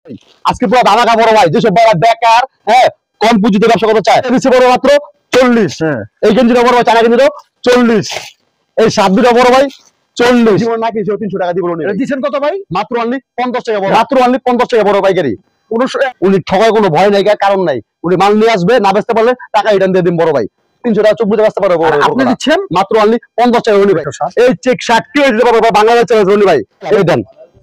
আজকে পুরো ধামাকা বড় ভাই, যেসব বড় বেকার হ্যাঁ কম পুঁজিতে ব্যবসা করতে চায়, নিচে বড় মাত্র 40। এই গেঞ্জিটা বড় ভাই, চায়না গেঞ্জিটা 40। এই সাত দুটা বড় ভাই 40। জীবন নাকি 300 টাকা দিব দিচ্ছেন কত ভাই? মাত্র অনলি 50 টাকা বড়, মাত্র অনলি 50 টাকা বড় পাইকারি। উনি ঠকার কোনো ভয় নাই, কারণ নাই। উনি মাল নিয়ে আসবে, না বেচতে পারলে টাকা রিটার্ন দিয়ে দিন বড় ভাই। 300 টাকা 24 বেচতে পারবে বড়, আপনি দিচ্ছেন মাত্র অনলি 50 টাকা উনি ভাই। এই চেক শার্ট কি দিতে পারবে ভাই, বাংলাদেশ চ্যালেঞ্জ উনি ভাই। এই দেন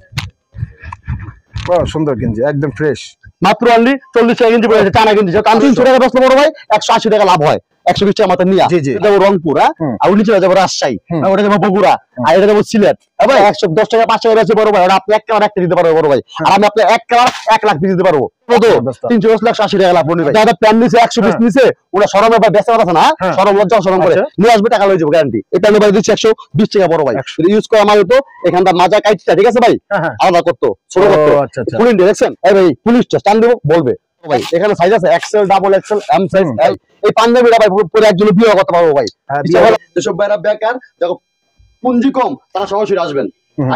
সুন্দর গেঞ্জি একদম ফ্রেশ, মাত্র অনলি 40 টাকা গেঞ্জি পড়েছে, টানা গেঞ্জি। 300 টাকা বেচলে বড় ভাই 180 টাকা লাভ হয়। 120 টাকা মাত্র নিয়া যাবো রংপুর, আর উনি চলে যাবো রাজশাহী, ওটা যাবো বগুড়া, আর এটা যাবো সিলেট। ভাই 110 টাকা 5 টাকা বেচে বড় ভাই, ওটা আপনি এক কালার একটা দিতে পারবো বড় ভাই, আর আমি আপনি এক কালার 1 লাখ পিস দিতে পারবো। কত? 380 টাকা লাভ ভাই। যারা প্যান নিছে 120 নিছে, ওরা শরমে ভাই বেচতে পারছে না, শরম লজ্জা শরম করে নিয়ে আসবে, টাকা লয়ে যাবো গ্যারান্টি। এটা আমি ভাই দিচ্ছি 120 টাকা বড় ভাই। ইউজ করা মাল তো এখানটা মাজা কাইটটা, ঠিক আছে ভাই, আলাদা করতো ছোট করতো। পুলিশ দেখছেন এই ভাই, পুলিশটা স্ট্যান্ড দেবো বলবে ভাই, এখানে সাইজ আছে XL, double XL, M size, L. এই পাঞ্জাবিটা ভাই পরে একজন বিয়ে করতে পারবো ভাই। যেসব ভাইরা বেকার, দেখো পুঁজি কম, তারা সরাসরি আসবেন।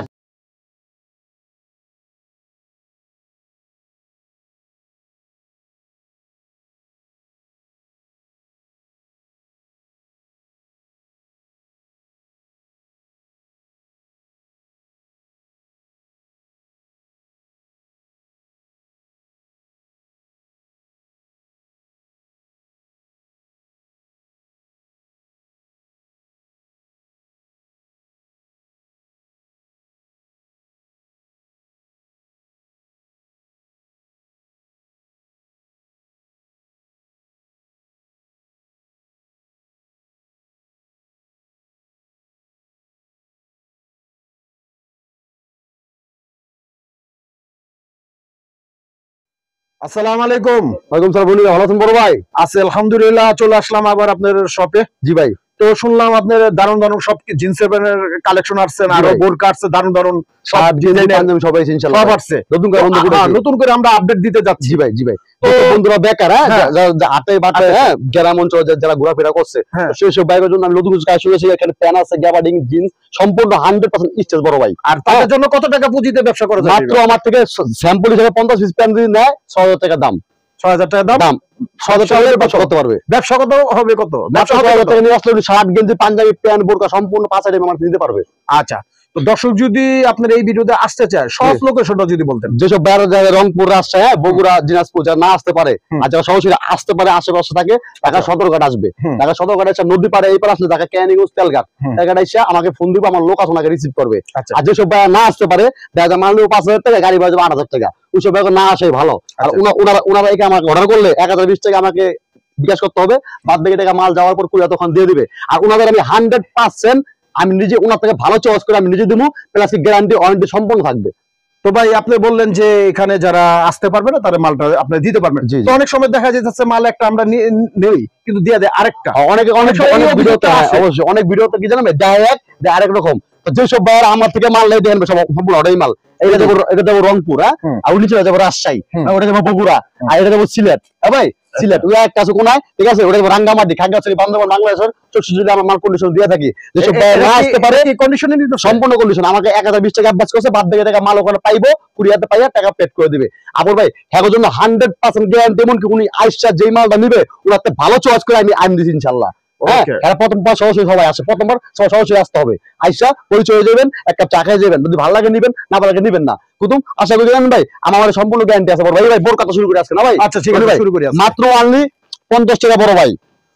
আসসালামু আলাইকুম। ওয়ালাইকুম সালাম। বলি ভালো আছেন বড় ভাই? আছে আলহামদুলিল্লাহ। চলে আসলাম আবার আপনার শপে। জি ভাই। তো শুনলাম আপনার দারুন দারুন সব জিন্স এর কালেকশন আসছে, আরো বোরকা আসছে, দারুন দারুন সব ডিজাইন পাঞ্জাবি সবাই ইনশাআল্লাহ সব আসছে। নতুন করে আমরা আপডেট দিতে যাচ্ছি। জি ভাই, জি ভাই। তো বন্ধুরা বেকার, হাতে বাটে, গ্রাম অঞ্চলে যারা ঘোরাফেরা করছে, সেই সব ভাইয়ের জন্য আমি নতুন কিছু কাজ শুরু করেছি। এখানে প্যান আছে, গ্যাবার্ডিং জিন্স, সম্পূর্ণ 100% স্টেজ বড় ভাই। আর তাদের জন্য কত টাকা পুঁজিতে ব্যবসা করা যায়? মাত্র আমার থেকে স্যাম্পল হিসেবে 50 পিস প্যান যদি নেয় 6000 টাকা দাম। 6000 টাকা দাম, 6000 টাকা ব্যবসা করতে পারবে। ব্যবসা কত হবে? কত ব্যবসা 6000 টাকা নিয়ে আসলে শার্ট গেঞ্জি পাঞ্জাবি প্যান্ট বোরকা সম্পূর্ণ 5 আইটেম আমার দিতে পারবে। আচ্ছা, তো দর্শক যদি আপনার এই ভিডিওতে আসতে চায়, সব লোকেশনটা যদি বলতেন। যেসব বাইরে যায়, রংপুর, রাজশাহী, বগুড়া, দিনাজপুর, যারা না আসতে পারে আর যারা সরাসরি আসতে পারে, আশেপাশে থাকে, ঢাকা সদরঘাট আসবে। ঢাকা সদরঘাট এসে নদী পাড়ে এই পারে আসলে ঢাকা ক্যানিগঞ্জ তেলঘাট জায়গাটা এসে আমাকে ফোন দিবে, আমার লোক আছে ওনাকে রিসিভ করবে। আর যেসব বাইরে না আসতে পারে, দেখা যায় মাল নিয়ে 5000 টাকা, গাড়ি ভাড়া 8000 টাকা, ওইসব বাইরে না আসে ভালো। আর ওনারা একে আমাকে অর্ডার করলে 1020 টাকা আমাকে বিকাশ করতে হবে, বাদ বাকি টাকা মাল যাওয়ার পর কুরিয়ার তখন দিয়ে দিবে। আর ওনাদের আমি 100% আমি নিজে ওনার থেকে ভালো চয়েস করে আমি নিজে দেবো, প্লাস গ্যারান্টি ওয়ারেন্টি সম্পূর্ণ থাকবে। তো ভাই আপনি বললেন যে এখানে যারা আসতে পারবে না তারা মালটা আপনি দিতে পারবেন। তো অনেক সময় দেখা যাচ্ছে মাল একটা আমরা নেই কিন্তু দিয়ে দেয় আরেকটা। অনেক ভিডিওতে অবশ্যই অনেক ভিডিওতে কি জানেন দেয় এক দেয় আরেক রকম। তো যেসব ভাইয়ারা আমার থেকে মাল নেই দেখেন সম্পূর্ণ ওটাই মাল। এটা যাবো রংপুর, আর উনি চলে যাবো রাজশাহী, ওটা যাবো বগুড়া, আর এটা যাবো সিলেট। ভাই সিলেট ওই একটা আছে কোনায়, ঠিক আছে, ওটা যাবো রাঙ্গামাটি, খাগড়াছড়ি, বান্দরবান, বাংলাদেশের 64 যদি আমার মাল কন্ডিশন দিয়ে থাকি। যেসব ভাইয়ারা আসতে পারে কন্ডিশনে নিতে সম্পূর্ণ কন্ডিশন, আমাকে 1020 টাকা অ্যাডভান্স করছে, বাদ বাকি টাকা মাল ওখানে পাইবো, কুরিয়াতে পাইয়া টাকা পেড করে দিবে। আবার ভাই হ্যাঁ জন্য 100% গ্যারান্টি, এমনকি উনি আইসা যেই মালটা নিবে ওনাতে ভালো চয়েস করে আমি দিচ্ছি ইনশাল্লাহ। প্রথমবার সরাসরি সবাই আসে, প্রথমবার সরাসরি আসতে হবে, আইসা পরিচয় হয়ে যাবেন, এক কাপ চা খেয়ে যাবেন, যদি ভালো লাগে নিবেন, না ভালো লাগে নিবেন না। কুতুম আশা করি জানেন ভাই আমার সম্পূর্ণ গ্যারান্টি আছে। ভাই ভাই বোর কথা শুরু করে আসছে না ভাই? আচ্ছা ঠিক আছে, শুরু করি। মাত্র অনলি 50 টাকা বড় ভাই।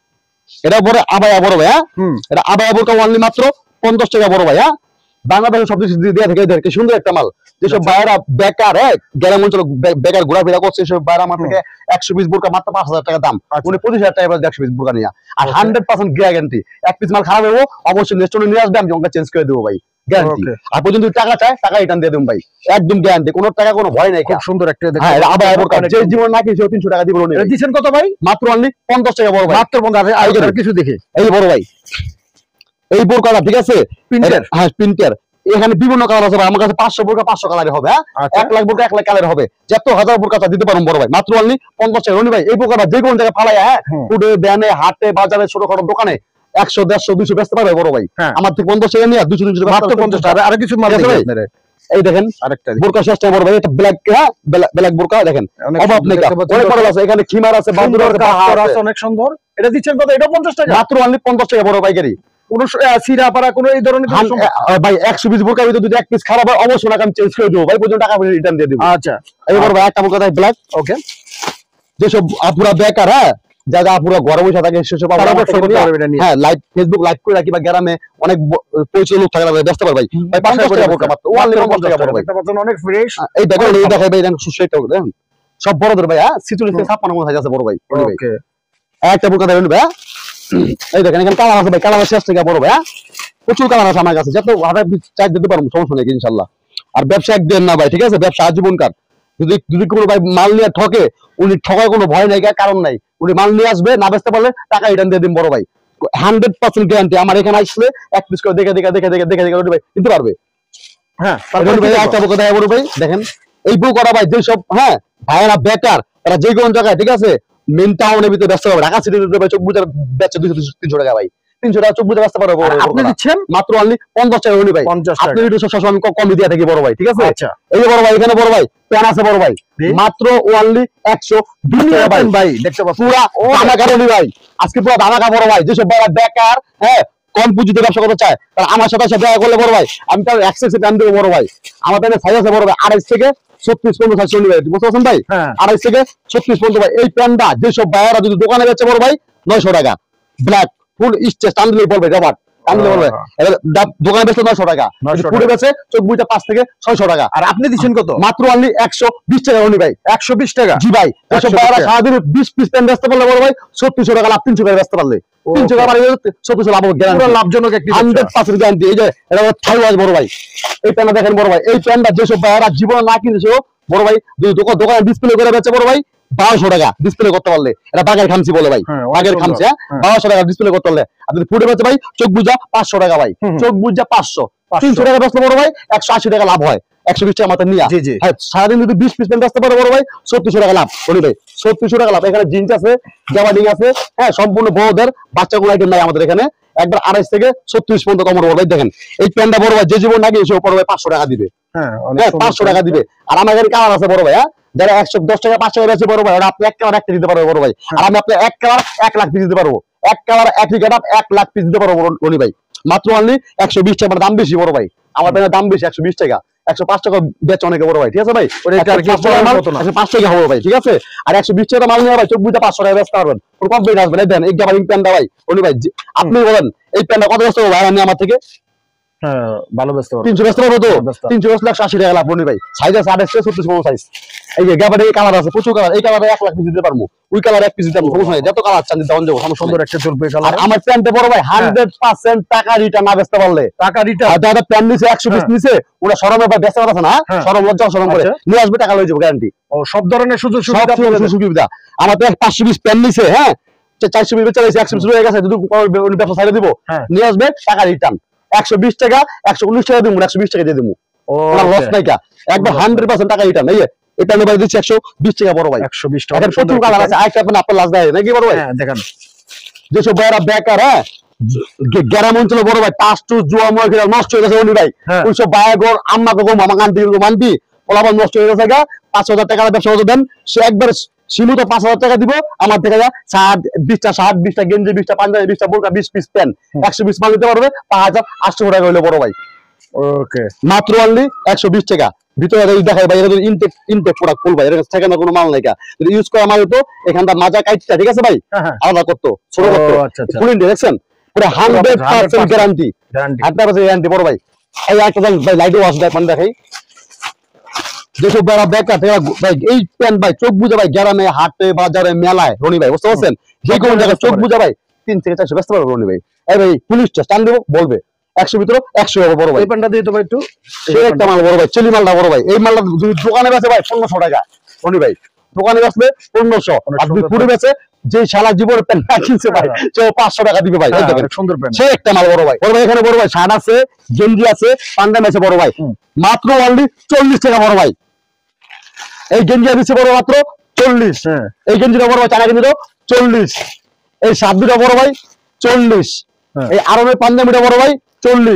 এটা পরে আবায়া বড় ভাই, এটা আবায়া বোরকা অনলি মাত্র 50 টাকা বড় ভাই। বাংলাদেশের সব কিছু দিয়ে থাকে, সুন্দর একটা মাল। যেসব ভাইয়েরা বেকার, গ্রাম অঞ্চলে বেকার ঘোরাফেরা করছে, সেসব ভাইয়েরা আমার থেকে 120 বোরকা মাত্র 5000 টাকা দাম, উনি 25,000 টাকা 120 বোরকা নিয়ে। আর 100% গ্যারান্টি, এক পিস মাল খারাপ হবো অবশ্যই নেক্সট নিয়ে আসবে, আমি ওকে চেঞ্জ করে দেবো ভাই, গ্যারান্টি। আর পর্যন্ত টাকা চায় টাকা রিটার্ন দিয়ে দেবো ভাই, একদম গ্যারান্টি, কোনো টাকা কোনো ভয় নাই। খুব সুন্দর একটা আবায়া বোরকা, যে জীবন নাকি 300 টাকা দিব। দিচ্ছেন কত ভাই? মাত্র অনলি 50 টাকা বড় ভাই, মাত্র 50। আর কিছু দেখে এই বড় ভাই এই বোরকাটা, ঠিক আছে, প্রিন্টার, হ্যাঁ প্রিন্টার। এখানে বিভিন্ন কালার আছে ভাই, আমার কাছে 500 বোরকা 500 কালারে হবে, 1 লাখ বোরকা 1 লাখ কালার হবে, যত হাজার বোরকা দিতে পারুন বড় ভাই, মাত্র অনলি 50 টাকা। রনি ভাই এই বোরকাটা যে কোনো জায়গায় ফালায়, ফুডে ব্যানে হাটে বাজারে ছোটখাটো দোকানে 100 150 200 বেচতে পারবে বড় ভাই। আমার থেকে 50 টাকা নিয়ে 200 300 মাত্র 50 টাকা। আর কিছু মাল আছে ভাই, এই দেখেন আরেকটা বোরকা শেষটা বড় ভাই, এটা ব্ল্যাক, হ্যাঁ ব্ল্যাক বোরকা দেখেন, অভাব নেই, অনেক মডেল আছে এখানে, খিমার আছে, বাদুর আছে, অনেক সুন্দর। এটা দিচ্ছেন কত? এটা 50 টাকা মাত্র অনলি 50 টাকা বড় পাইকারি। কোনো সিরা পারা কোনো এই ধরনের ভাই 120 বোরকা ভিতরে যদি এক পিস খারাপ হয় অবশ্যই টাকা আমি চেঞ্জ করে দেবো ভাই, পর্যন্ত টাকা রিটার্ন দিয়ে দেবো। আচ্ছা এবার ভাই একটা বোরকা ব্ল্যাক, ওকে, যেসব আপুরা বেকার, হ্যাঁ যারা আপুরা ঘরে বসে থাকে সেসব, হ্যাঁ লাইভ ফেসবুক লাইভ করে রাখি বা গ্রামে অনেক পরিচয় লোক থাকে ব্যস্ত পার ভাই, 50 টাকা বোরকা মাত্র, ওয়ানলি 50 টাকা বড় ভাই, অনেক ফ্রেশ। এই দেখেন, এই দেখাই ভাই, দেখেন সুস্থ দেখেন সব বড়দের ভাই, হ্যাঁ 46 থেকে 56 মতো আছে বড় ভাই। ওকে, একটা বোরকা দেখেন ভাই, এই দেখেন এখানে কালার আছে ভাই, কালার শেষ থেকে বড় ভাই, প্রচুর কালার আছে আমার কাছে, যত হাজার চার্জ দিতে পারবো, সমস্যা নেই ইনশাল্লাহ। আর ব্যবসা একদিন না ভাই, ঠিক আছে, ব্যবসা আজীবন কার। যদি যদি কোনো ভাই মাল নিয়ে ঠকে, উনি ঠকার কোনো ভয় নাই, কারণ নাই, উনি মাল নিয়ে আসবে, না বেচতে পারলে টাকা রিটার্ন দিয়ে দিন বড় ভাই, 100% গ্যারান্টি। আমার এখানে আসলে এক পিস করে দেখে ভাই নিতে পারবে। হ্যাঁ একটা বোকা দেয় বড় ভাই, দেখেন এই বউ করা ভাই, যেসব হ্যাঁ ভাইয়েরা বেকার, তারা যে কোনো জায়গায়, ঠিক আছে, মেন টাউনের ভিতরে ব্যস্ত হবে, ঢাকা সিটিতে ভাই চোখ বুঝার বেচে 200-300 টাকা ভাই, 300 টাকা চোখ বুঝে ব্যস্ত পারবো। আপনি দিচ্ছেন মাত্র অনলি 50 টাকা উনি ভাই, 50 টাকা। আপনি একটু সবসময় আমি কমই দিয়ে থাকি বড় ভাই, ঠিক আছে। আচ্ছা, এই যে বড় ভাই, এখানে বড় ভাই প্যান আছে বড় ভাই, মাত্র অনলি 120 টাকা ভাই, ভাই দেখতে পাচ্ছেন পুরা ধামাকা উনি ভাই, আজকে পুরো ধামাকা বড় ভাই। যেসব বড় বেকার, হ্যাঁ কম পুঁজিতে ব্যবসা করতে চায়, তারা আমার সাথে দেখা করলে বড় ভাই, আমি তার অ্যাক্সেস দাম দেবো বড় ভাই। আমার প্যানে সাইজ আছে বড় ভাই 28 থেকে 36 পর্যন্ত সাইজ চলে ভাই, বুঝতে পারছেন ভাই, 28 থেকে 36 পর্যন্ত ভাই। এই প্যানটা যেসব ভাইয়ারা যদি দোকানে বেচে বড় ভাই 900 টাকা, ব্ল্যাক ফুল স্টেজ টানলে বলবে রবার্ট, টানলে বলবে দোকানে বেচে 900 টাকা, ফুটে বেচে চোখ বুঝে 5 থেকে 600 টাকা। আর আপনি দিচ্ছেন কত? মাত্র অনলি 120 টাকা উনি ভাই, 120 টাকা। জি ভাই, যেসব ভাইয়ারা সারাদিন 20 পিস প্যান বেচতে পারলে বড় ভাই 3600 টাকা লাভ, 300 টাকা বেচতে পারলে 300 টাকা 3600 লাভ, লাভজনক একটি 100% গ্যারান্টি। এই যে এটা থাই ওয়াজ বড় ভাই, এই প্যানটা দেখেন বড় ভাই, এই প্যানটা যেসব ভাইয়ারা জীবনে না কিনেছে বড় ভাই, যদি দোকানে ডিসপ্লে করে বেচে বড় ভাই 1200 টাকা ডিসপ্লে করতে পারলে, এটা বাগের খামচি বলে ভাই, বাগের খামচি, 1200 টাকা ডিসপ্লে করতে পারলে। আপনি ফুটে বেচে ভাই চোখ বুঝা 500 টাকা ভাই, চোখ বুঝা 500, 300 টাকা বেচলে বড় ভাই 180 টাকা লাভ হয়, 120 টাকা মাত্র নিয়ে। হ্যাঁ সারাদিন যদি 20 পিস প্যান্ট বেচতে পারে বড় ভাই 3600 টাকা লাভ বলি ভাই, 3600 টাকা লাভ। এখানে জিন্স আছে, জামাডিং আছে, হ্যাঁ সম্পূর্ণ বড়দের, বাচ্চাগুলো আইটেম নাই আমাদের এখানে, একবার 28 থেকে 36 পর্যন্ত কমর বড় ভাই। দেখেন এই প্যান্টটা বড় ভাই যে জীবন না গিয়েছে বড় ভাই 500 টাকা দিবে, হ্যাঁ 500 টাকা দিবে। আর আমার এখানে কালার আছে বড় ভাই, হ্যাঁ যারা 110 টাকা 5 টাকা বেচে বড় ভাই, ওরা আপনি এক কালার একটা দিতে পারবে বড় ভাই, আর আমি আপনার এক কালার 1 লাখ পিস দিতে পারবো, এক কালার একই গেটআপ 1 লাখ পিস দিতে পারবো উনি ভাই, মাত্র অনলি 120 টাকা। দাম বেশি বড় ভাই, আমার দাম বেশি, 120 টাকা, 105 টাকা বেচে অনেকে বড় ভাই, ঠিক আছে ভাই, 5 টাকা হবে ভাই, ঠিক আছে। আর 120 টাকা মাল নিয়ে ভাই চোখ বুঝে 500 টাকা বেচতে পারবেন, কোনো কমপ্লেন আসবে না। দেন এই জামার প্যান্টটা ভাই উনি ভাই, আপনি বলেন এই প্যান্টটা কত বেচতে ভাই আমি আমার থেকে? ভালো বেচতে পারবো, 300 বেচতে পারবো তো, 300 বেচলে 180 টাকা লাভ উনি ভাই। সাইজ আছে 28 থেকে 36 সাইজ, এই যে গ্যাবারে এই কালার আছে, প্রচুর কালার, এই কালারে 1 লাখ পিস দিতে পারবো, ওই কালার 1 পিস দিতে পারবো, সমস্যা নেই, যত কালার চান দিতে পারবো, সুন্দর একটা চলবে কালার। আর আমার প্যান্টে বড় ভাই 100% টাকা রিটার্ন না বেচতে পারলে, টাকা রিটার্ন, আর যারা প্যান্ট নিছে 100 পিস নিছে, ওরা শরমে ভাই বেচতে পারছে না, শরম লজ্জা শরম করে নিয়ে আসবে, টাকা লয়ে যাবে গ্যারান্টি। ও সব ধরনের সুযোগ সুবিধা আমার তো 500 পিস প্যান্ট নিছে, হ্যাঁ 400 পিস বেচে 100 পিস রয়ে গেছে, যদি ব্যবসা ছাড়ে দিব নিয়ে আসবে, টাকা রিটার্ন 120 টাকা 119 টাকা দিব, 120 টাকা দিয়ে দিব, ওরা লস নাই কা, একবার 100% টাকা রিটার্ন। এই এটা নেবাই দিচ্ছি 120 টাকা বড় ভাই, 120 টাকা। প্রচুর কালার আছে, আরেকটা আপনার লাস্ট দেয় নাকি বড় ভাই, হ্যাঁ দেখেন যেসব বড়রা বেকার, হ্যাঁ গ্রাম অঞ্চলে বড় ভাই টাস টুস জুয়া মুয়া খেলা নষ্ট হয়ে গেছে উনি ভাই, ওইসব বায়াগর আম্মা গো মামা কান্তি মানতি ওলাবার নষ্ট হয়ে গেছে, 5000 টাকা ব্যবসা করতে দেন, সে একবার সীমিত 5000 টাকা দিব আমার থেকে, 20টা শার্ট 20টা গেঞ্জি 20টা পাঞ্জাবি 20টা বোরকা 20 পিস প্যান্ট 100 পিস মাল দিতে পারবে 5800 টাকা হইলো বড় ভাই। ওকে মাত্র অনলি 120 টাকা। ভিতরে দেখাই ভাই, এটা ইনটেক প্রোডাক্ট ফুল ভাই, এর সেকেন্ড কোনো মাল নাই, যদি ইউজ করা মাল হতো এখানটা মাজা কাটটা, ঠিক আছে ভাই, আলাদা করতো ছোট করতো, ফুল ইনটেক দেখছেন, পুরো 100% গ্যারান্টি, 100% গ্যারান্টি বড় ভাই। এই একটা ভাই লাইট ওয়াশ দেখেন, দেখাই যেসব বড় বেকার ভাই, এই প্যান্ট ভাই চোখ বুঝে ভাই গ্রামে হাটে বাজারে মেলায় রনি ভাই, বুঝতে পারছেন, যে কোনো জায়গায় চোখ বুঝে ভাই 3 থেকে 400 ব্যস্ত পারবো রনি ভাই। এই ভাই পুলিশ স্টান দেবো বলবে 100 ভিতরে 100 হবে বড় ভাই। এই প্যান্টটা দিয়ে তো ভাই একটু একটা মাল বড় ভাই, চেলি মালটা বড় ভাই, এই মালটা যদি দোকানে বেচে ভাই 1500 টাকা রনি ভাই, দোকানে বেচলে 1500, আর যদি পুরো বেচে যে শালা জীবনে প্যান্ট না কিনছে ভাই 500 টাকা দিবে ভাই। এই দেখেন সুন্দর প্যান্ট, সে একটা মাল বড় ভাই। বড় ভাই এখানে বড় ভাই শার্ট আছে, গেঞ্জি আছে, পাঞ্জাবি আছে বড় ভাই, মাত্র অনলি 40 টাকা বড় ভাই। এই গেঞ্জি দিচ্ছে বড় মাত্র 40, এই গেঞ্জিটা বড় ভাই চায়না গেঞ্জিটা 40, এই শার্ট দুটো বড় ভাই 40, এই আরবের পাঞ্জাবিটা বড় ভাই 40,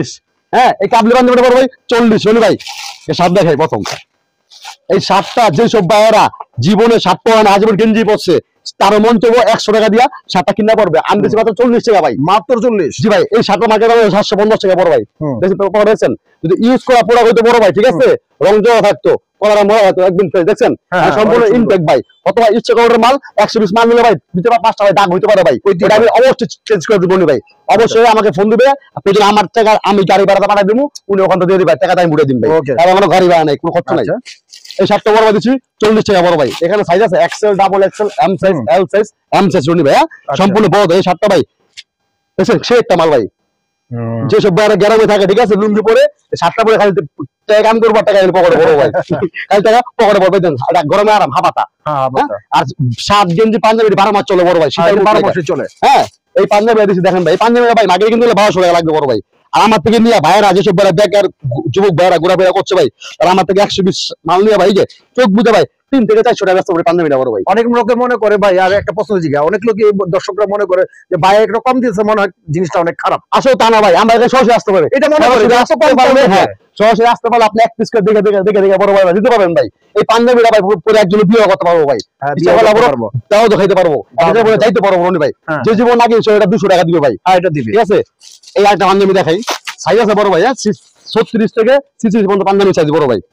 হ্যাঁ এই কাবলি পাঞ্জাবিটা বড় ভাই 40 রনি ভাই এই শার্ট দেখাই প্রথম এই শার্টটা যেসব ভাইয়েরা জীবনে শার্ট পরে না আজীবন গেঞ্জি পরছে তার মন চাইবো 100 টাকা দিয়া শার্টটা কিনা পড়বে আমি দিচ্ছি মাত্র 40 টাকা ভাই মাত্র 40 জি ভাই এই শার্টটা মার্কেট দাম 750 টাকা বড় ভাই দেখছেন যদি ইউজ করা পুরো হইতো বড় ভাই ঠিক আছে রং জমা থাকতো কলার মরা হতো একদম ফ্রেশ দেখছেন সম্পূর্ণ ইনটেক ভাই অথবা ইচ্ছে করে মাল 120 মাল নিলে ভাই দিতে পারে 5 টাকা দাগ হইতে পারে ভাই ওইটা আমি অবশ্যই চেঞ্জ করে দেব ভাই অবশ্যই আমাকে ফোন দিবে আপনি যদি আমার টাকা আমি গাড়ি ভাড়া পাঠিয়ে দেবো উনি ওখান থেকে দিয়ে দিবেন টাকা আমি মুড়ে দিন ভাই আর আমার গাড়ি ভাড়া নাই কোনো খরচ নাই এই শার্টটা বড় ভাই দিচ্ছি 40 টাকা বড় ভাই এখানে সাইজ আছে XL double XL M size L size M size Roni ভাই সম্পূর্ণ বড় এই শার্টটা ভাই দেখছেন সে একটা মাল ভাই যেসব বড় গ্যারামে থাকে ঠিক আছে লুঙ্গি পরে শার্টটা পরে খালি টাকা কাম করবো টাকা পকেটে বড় ভাই খালি টাকা পকেটে পড়বে দেন গরমে আরাম হাবাতা আর শার্ট গেঞ্জি পাঞ্জাবি 12 মাস চলে বড় ভাই সেটা 12 মাস চলে হ্যাঁ এই পাঞ্জাবি দিছি দেখেন ভাই পাঞ্জাবি ভাই মাগে কিন্তু 1200 টাকা লাগবে বড় ভাই আর আমার থেকে নিয়ে ভাইরা যেসব বড় বেকার যুবক ভাইরা ঘোরাফেরা করছে ভাই আর আমার থেকে 120 মাল নিয়ে ভাই যে চোখ বুঝে ভাই 3 থেকে 400 টাকা ব্যস্ত করে পাঞ্জাবিটা বড় ভাই অনেক লোকে মনে করে ভাই আর একটা প্রশ্ন জিজ্ঞাসা অনেক লোক দর্শকরা মনে করে যে ভাই একটু কম দিয়েছে মনে হয় জিনিসটা অনেক খারাপ আসলে তা না ভাই আমরা এখানে সরাসরি আসতে পারে এটা মনে করে হ্যাঁ সরাসরি আসতে পারলে আপনি এক পিস করে দেখে বড় ভাই দিতে পারবেন ভাই এই পাঞ্জাবিটা ভাই পুরো একজন বিয়ে করতে পারবো ভাই তাও দেখাইতে পারবো যাইতে পারবো রনি ভাই যে জীবন আগে সেটা 200 টাকা দিবে ভাই এটা দিবে ঠিক আছে এই একটা পাঞ্জাবি দেখাই সাইজ আছে বড় ভাই 36 থেকে 46 পর্যন্ত পাঞ্জাবি সাইজ বড় ভাই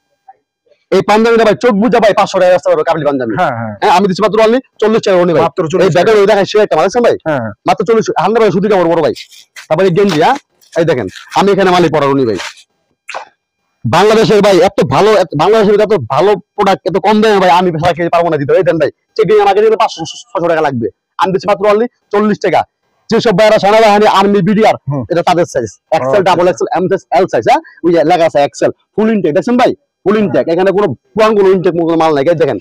এই পাঞ্জাবিটা ভাই চোখ বুঝা ভাই 500 টাকা আসতে পারবে কাবলি পাঞ্জাবি হ্যাঁ আমি দিচ্ছি মাত্র অনলি 40 টাকা রনি ভাই মাত্র 40 এই ব্যাগের ওই দেখাই সে একটা মাল ভাই মাত্র 40 100 ভাই সুতি কাপড় বড় ভাই তারপরে গেঞ্জি হ্যাঁ এই দেখেন আমি এখানে মালি পরা রনি ভাই বাংলাদেশের ভাই এত ভালো বাংলাদেশের এত ভালো প্রোডাক্ট এত কম দামে ভাই আমি সারা খেতে পারবো না দিতে এই দেন ভাই চেকিং আমাকে দিলে 500-600 টাকা লাগবে আমি দিচ্ছি মাত্র অনলি 40 টাকা যেসব ভাইরা সেনাবাহিনী আর্মি বিডিআর এটা তাদের size XL double XL M size L size হ্যাঁ ওই যে লেখা আছে এক্সেল ফুল ইনটেক দেখছেন ভাই ফুল ইনটেক এখানে কোনো পুরান কোনো ইনটেক মাল নাই দেখেন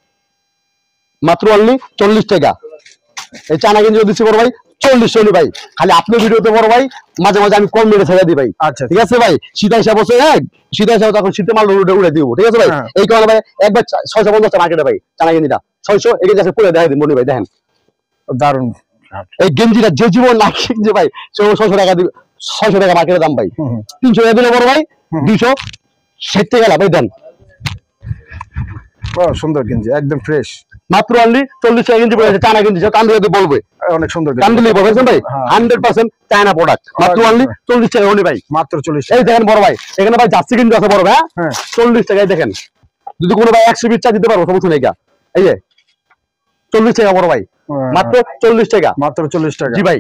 মাত্র অনলি 40 টাকা এই চানা গেঞ্জি দিচ্ছি বড় ভাই 40 টাকা ভাই খালি আপনি ভিডিওতে বড় ভাই মাঝে মাঝে আমি কম মেরে ছেড়ে দিই ভাই আচ্ছা ঠিক আছে ভাই শীতা হিসাব বসে হ্যাঁ শীতা হিসাব তখন শীতে মাল উড়ে দিব ঠিক আছে ভাই এই কারণে ভাই একবার 650 টাকা মার্কেটে ভাই চানা গেঞ্জিটা 600 এগিয়ে যাচ্ছে পুরো দেখাই দিন মনি ভাই দেখেন দারুন এই গেঞ্জিটা যে জীবন না কিনছে ভাই 600 টাকা দিবে 600 টাকা মার্কেটের দাম ভাই 300 টাকা দিলে বড় ভাই 260 টাকা লাভ দেন সুন্দর গেঞ্জি একদম ফ্রেশ মাত্র অনলি 40 টাকা গেঞ্জি পড়েছে চায়না গেঞ্জি কান দিলে বলবে অনেক সুন্দর কান দিলে বলবেন ভাই 100% চায়না প্রোডাক্ট মাত্র অনলি 40 টাকা অনলি ভাই মাত্র 40 এই দেখেন বড় ভাই এখানে ভাই জার্সি গেঞ্জি আছে বড় ভাই হ্যাঁ 40 টাকায় দেখেন যদি কোনো ভাই 120 টাকা দিতে পারবো সমস্যা নেই এই যে 40 টাকা বড় ভাই মাত্র 40 টাকা মাত্র 40 টাকা জি ভাই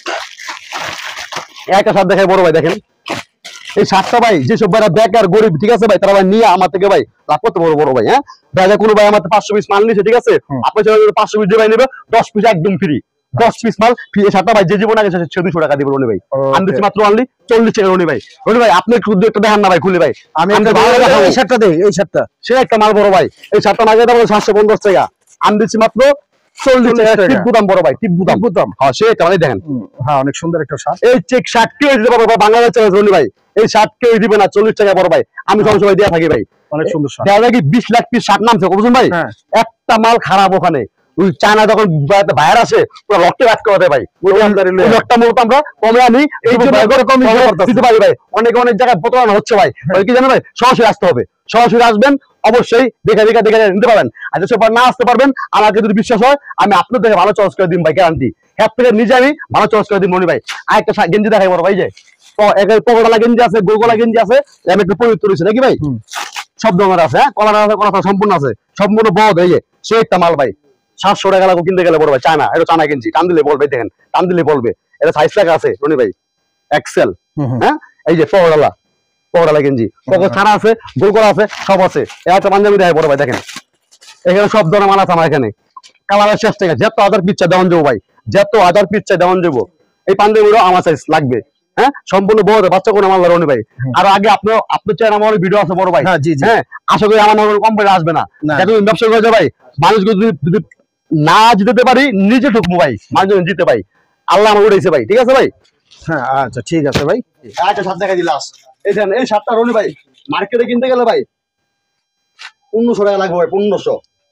একটা শার্ট দেখাই বড় ভাই দেখেন এই শার্টটা ভাই যেসব ভাইরা বেকার গরিব ঠিক আছে ভাই তারা ভাই নিয়ে আমার থেকে ভাই লাভ করতে বড় ভাই হ্যাঁ ভাই কোনো ভাই আমার 500 পিস মাল নিছে ঠিক আছে আপনি যদি 500 পিস ভাই নেবে 10 পিস একদম ফ্রি 10 পিস মাল ফ্রি এই শার্টটা ভাই যে জীবন আগে 200 টাকা দিবে রনি ভাই আমি দিচ্ছি মাত্র অনলি 40 টাকা রনি ভাই আপনি একটু দেখান না ভাই খুলে ভাই আমি এই শার্টটা দেই এই শার্টটা সে একটা মাল বড় ভাই এই শার্টটা মাগে দাম 750 টাকা আমি দিচ্ছি মাত্র 40 টাকা টিপ বুতাম বড় ভাই টিপ বুতাম হ্যাঁ সে একটা মানে দেখেন হ্যাঁ অনেক সুন্দর একটা শার্ট এই চেক শার্ট কেউ দিতে পারবে বাংলাদেশ চ্যালেঞ্জ রনি ভাই এই শার্ট কেউ দিবে না 40 টাকা বড় ভাই আমি সব সময় দেয়া থাকি ভাই অনেক সুন্দর শার্ট দেয়া নাকি 20 লাখ পিস শার্ট নামছে বুঝুন ভাই একটা মাল খারাপ ওখানে ওই চায়না যখন বাইরে আসে পুরো রক্তে ব্যাট করে দেয় ভাই ওই একটা মূলত আমরা কমে আনি এই কম দিতে পারি ভাই অনেক জায়গায় প্রতারণা হচ্ছে ভাই কি জানেন ভাই সরাসরি আসতে হবে সরাসরি আসবেন অবশ্যই দেখে নিতে পারবেন আর যেসব না আসতে পারবেন আমাকে যদি বিশ্বাস হয় আমি আপনার থেকে ভালো চয়েস করে দিন ভাই গ্যারান্টি হ্যাপ থেকে নিজে আমি ভালো চয়েস করে দিন মনি ভাই আর একটা গেঞ্জি দেখাই বড় ভাই যে পকোড়ালা গেঞ্জি আছে গোলগোলা গেঞ্জি আছে আমি একটু পবিত্র রয়েছে নাকি ভাই সব ধরনের আছে হ্যাঁ কলার আছে কলা সম্পূর্ণ আছে সম্পূর্ণ বড় এই যে সে একটা মাল ভাই 700 টাকা লাগবে কিনতে গেলে বড় ভাই চায়না এটা চায়না গেঞ্জি টান দিলে বলবে দেখেন টান দিলে বলবে এটা সাইজ লেখা আছে রনি ভাই এক্সেল হ্যাঁ এই যে পকোড়ালা গেঞ্জি পকোড়া ছাড়া আছে গোলগোলা আছে সব আছে একটা পাঞ্জাবি দেয় বড় ভাই দেখেন এখানে সব ধরনের মাল আছে আমার এখানে কালারের শেষ থেকে যত হাজার পিস চাই দেওয়ান যাবো ভাই যত হাজার পিস চাই দেওয়ান যাবো এই পাঞ্জাবিরও আমার সাইজ লাগবে হ্যাঁ সম্পূর্ণ বড় বাচ্চা কোনো আমার রনি ভাই আর আগে আপনার চাই আমার ভিডিও আছে বড় ভাই হ্যাঁ আশা করি আমার কোম্পানি আসবে না তুমি ব্যবসা করেছো ভাই মানুষকে যদি না জিতে পারি নিজে ঢুকবো ভাই মানুষ জিতে ভাই আল্লাহ আমার উঠেছে ভাই ঠিক আছে ভাই হ্যাঁ আচ্ছা ঠিক আছে ভাই একটা শার্ট দেখা দিলাম এই শার্টটা রনি ভাই মার্কেটে কিনতে গেলে ভাই 1500 টাকা লাগবে ভাই 1500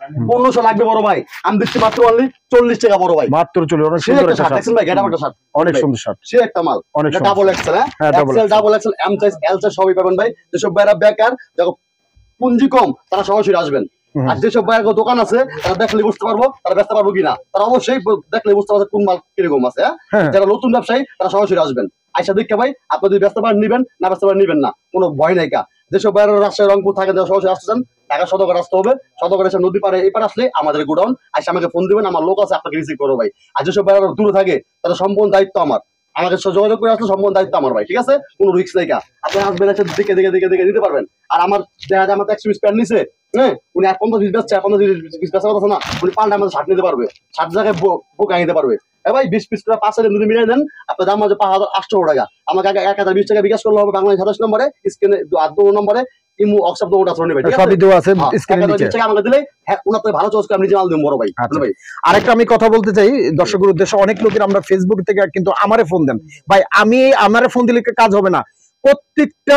1500 লাগবে বড় ভাই, আমি দিচ্ছি মাত্র অনলি 40 টাকা বড় ভাই, মাত্র 40। অনেক সুন্দর একটা শার্ট দেখছেন ভাই, গেটা একটা শার্ট, অনেক সুন্দর শার্ট, সে একটা মাল, অনেক সুন্দর। ডাবল এক্সেল, হ্যাঁ XL double XL M size L size সবই পাবেন ভাই। যেসব ভাইরা বেকার, দেখো পুঁজি কম, তারা সরাসরি আসবেন। আর যেসব ভাইয়ের দোকান আছে তারা দেখলে বুঝতে পারবো তারা ব্যস্ত পারবো কিনা, তারা অবশ্যই দেখলে বুঝতে পারবে কোন মাল কিরকম আছে। যারা নতুন ব্যবসায়ী তারা সরাসরি আসবেন, আইসা দেখে ভাই আপনি যদি ব্যস্ত পারেন নিবেন, না ব্যস্ত পারেন নিবেন না, কোনো ভয় নাই কা। যেসব ভাইয়ের রাজশাহী রংপুর থাকে তারা সরাসরি আসতেছেন, ঢাকা সদর আসতে হবে, সদর এসে নদী পারে এই পারে আসলে আমাদের গোডাউন, আইসা আমাকে ফোন দিবেন, আমার লোক আছে আপনাকে রিসিভ করবো ভাই। আর যেসব ভাইয়ের দূরে থাকে তারা সম্পূর্ণ দায়িত্ব আমার, আমাকে যোগাযোগ করে আসলে সম্পূর্ণ দায়িত্ব আমার ভাই, ঠিক আছে, কোনো রিস্ক নাই কা। আপনি আসবেন এসে দেখে দেখে দেখে দেখে দিতে পারবেন। আর আমার দেখা যায় আমার 100 পিস প্যান্ট নিছে, হ্যাঁ উনি 50 পিস বেচছে, 50 পিস বেচার কথা না, উনি পাল্টা আমাদের শার্ট নিতে পারবে, 60 জায়গায় বুক আনিতে পারবে। ভাই 20 পিস করে 5 হাজার যদি মিলিয়ে দেন আপনার দাম আছে 5800 টাকা। আমাকে আগে 1020 টাকা বিকাশ করলে হবে বাংলাদেশ 27 নম্বরে, স্ক্রিনে 2 নম্বরে ইমো হোয়াটসঅ্যাপ দোটা ধরে নেবে, ঠিক আছে, সবই দেওয়া আছে স্ক্রিনের নিচে। টাকা আমাকে দিলে হ্যাঁ উনার তো ভালো চয়েস করে আমি নিজে মাল দেব বড় ভাই। ভাই আরেকটা আমি কথা বলতে চাই দর্শকের উদ্দেশ্যে, অনেক লোকের আমরা ফেসবুক থেকে কিন্তু আমারে ফোন দেন ভাই, আমি আমারে ফোন দিলে কাজ হবে না। প্রত্যেকটা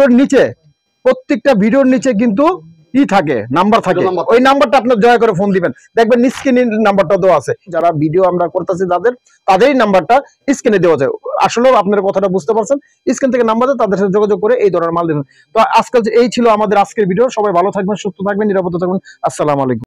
ভিডিওর নিচে কিন্তু ই থাকে, নাম্বার থাকে, ওই নাম্বারটা আপনার দয়া করে ফোন দিবেন, দেখবেন স্ক্রিনে নাম্বারটা দেওয়া আছে। যারা ভিডিও আমরা করতেছি তাদেরই নাম্বারটা স্ক্রিনে দেওয়া যায়। আসলে আপনারা কথাটা বুঝতে পারছেন, স্ক্রিন থেকে নাম্বার দেন, তাদের সাথে যোগাযোগ করে এই ধরনের মাল দেবেন। তো আজকাল এই ছিল আমাদের আজকের ভিডিও। সবাই ভালো থাকবেন, সুস্থ থাকবেন, নিরাপদে থাকবেন। আসসালামু আলাইকুম।